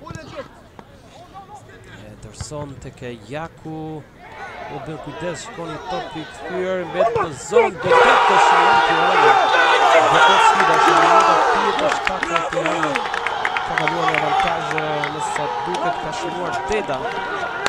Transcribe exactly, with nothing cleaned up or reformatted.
Ederson tek e Jaku. U bën kujdes, shkoni topi i kthyer, mbet në zonë vërtet të shënuar. Vërtet sfida që minuta tjetër shtatë Tirana ka kaluar në avantazh, nëse sa duket ka shënuar Deda.